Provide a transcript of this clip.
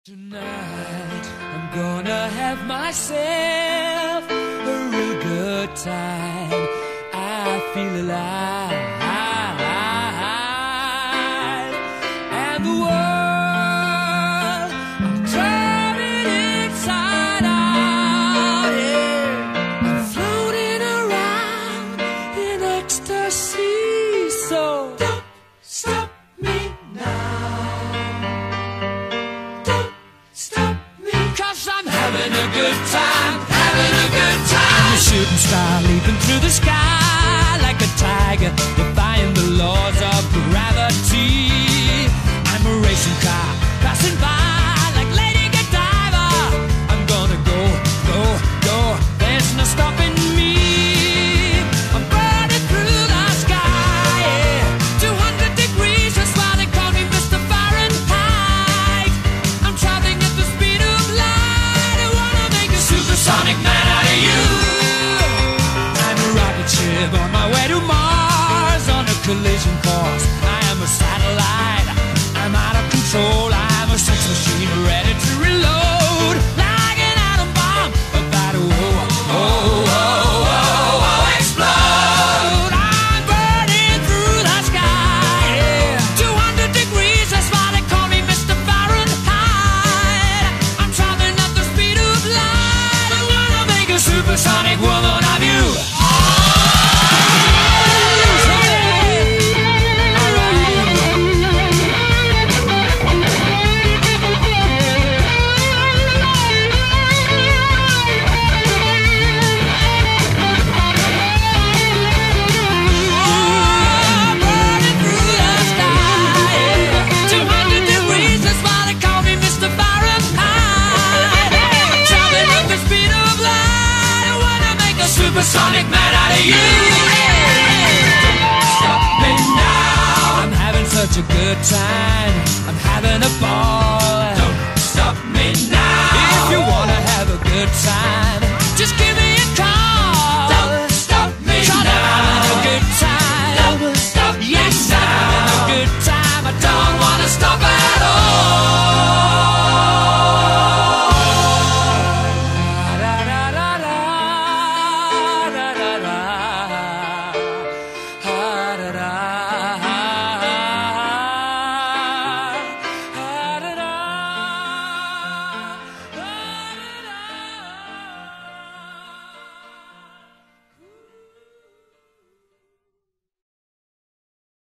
Tonight, I'm gonna have myself a real good time. I feel alive, and the world, I'm turning inside out, yeah. I'm floating around in ecstasy, so don't stop me now. I'm having a good time, having a good time. I'm a shooting star leaping through the sky like a tiger, defying the laws of gravity. I'm a racing car passing by like Lady Godiva. I'm gonna go, go, go. There's no stopping me. I'm burning through the sky, yeah. 200 degrees, that's why they call me Mr. Fahrenheit. I'm traveling at the speed of light. Supersonic man out of you. I'm a rocket ship on my way to Mars, on a collision course. I am a satellite. I'm out of control. I'm a sex machine ready to reload, like an atom bomb about to explode. I'm burning through the sky, yeah. 200 degrees, that's why they call me Mr. Fahrenheit. I'm traveling at the speed of light. Supersonic woman of you. Supersonic man out of you. Don't stop me now. I'm having such a good time. I'm having a ball. Don't stop me now. If you wanna have a good time,